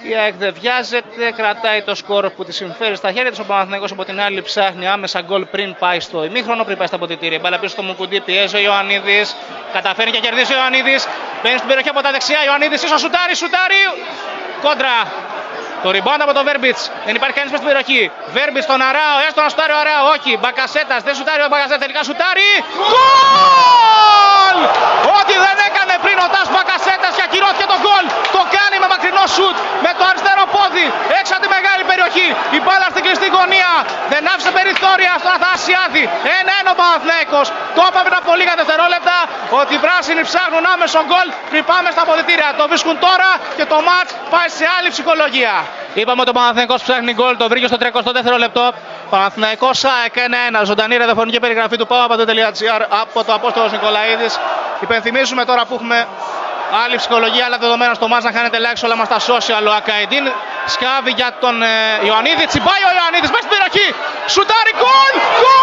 Η ΑΕΚ δεν βιάζεται, κρατάει το σκορ που τη συμφέρει στα χέρια της. Ο Παναθηναϊκός από την άλλη ψάχνει άμεσα γκολ πριν πάει στο ημίχρονο, πριν πάει στα αποδυτήρια. Μπάλα πίσω στο Μουκουντή, πιέζει ο Ιωαννίδης. Καταφέρει και κερδίζει ο Ιωαννίδης. Μπαίνει στην περιοχή από τα δεξιά. Ιωαννίδης ίσως σουτάρει. Κόντρα. Το rebound από τον Βέρμπιτς. Δεν υπάρχει κανείς μες στην περιοχή. Βέρμπιτς στον Αράο, έστω να σουτάρει ο Αράο. Όχι. Μπακασέτας, δεν σουτάρει ο Μπακασέτας. Τελικά σουτάρει. Γκολ! Ό,τι δεν έκανε πριν ο Τας Μπακασέτας και ακυρώθηκε το γκολ. Το κάνει με μακρινό σουτ. Με το αριστερό πόδι. Έξω από τη μεγάλη περιοχή. Η μπάλα στην κλειστή γωνία. Δεν άφησε περιθώρια στον Αθανασιάδη. 1-1 ο Παναθηναϊκός. Το είπαμε πριν από λίγα δευτερόλεπτα ότι οι πράσινοι ψάχνουν άμεσο γκολ πριν πάμε στα αποδυτήρια. Το βρίσκουν τώρα και το μάτς πάει σε άλλη ψυχολογία. Είπαμε ότι ο Παναθηναϊκός ψάχνει γκολ, το βρήκε στο 32ο λεπτό. Παναθηναϊκός ΑΕΚ 1-1. Ζωντανή ραδιοφωνική περιγραφή του pavapado.gr από το Απόστολος Νικολαίδης. Υπενθυμίζουμε τώρα που έχουμε άλλη ψυχολογία, άλλα δεδομένα στο μάτς να χάνετε like σε όλα μας τα social. Ο Ακαϊντίν σκάβει για τον Ιωαννίδη. Τσιμπάει ο Ιωαννίδης μέσα στην περιοχή. Σουτάρει γκολ!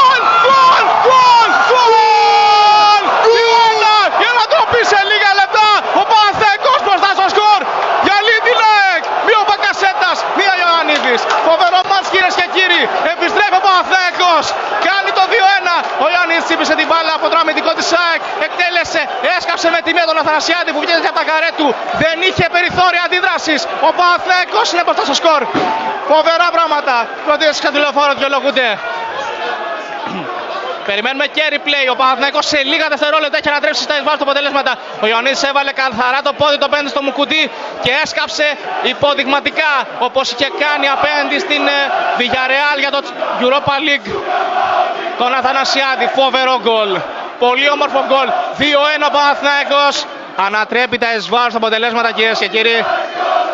Για να το πει σε λίγα λεπτά. Ο Παναθηναϊκός μπροστά στο σκορ. Για Λίντι ΑΕΚ. Μία ο Μπακασέτας, μία ο Ιωαννίδης. Φοβερό μάτς κυρίες και κύριοι. Επιστρέφει ο Παναθηναϊκός. Κάνει το 2-1. Ο Ιωαννίδης τσίπησε την μπάλα από το αμυντικό της ΑΕΚ. Εκτέλεσε, έσκαψε με τη μία τον Αθανασιάδη που βγαίνει από τα καρέ του. Δεν είχε περιθώρια αντίδρασης. Ο Παναθηναϊκός είναι μπροστά στο σκορ. Φοβερά πράγματα. Προτείνω στις κατηλεοφόρο δικαιολογούνται. Περιμένουμε και replay. Ο Παναθηναϊκός σε λίγα δευτερόλεπτα έχει ανατρέψει στα εισβάλλον του αποτελέσματα. Ο Ιωαννίδης έβαλε καθαρά το πόδι, το πέντε στο Μουκουντή και έσκαψε υποδειγματικά όπως είχε κάνει απέναντι στην Villarreal για το Europa League. Τον Αθανασιάδη. Φοβερό γκολ. Πολύ όμορφο γκολ. 2-1 ο Παναθηναϊκός. Ανατρέπει τα εισβάλλον στα αποτελέσματα κυρίες και κύριοι.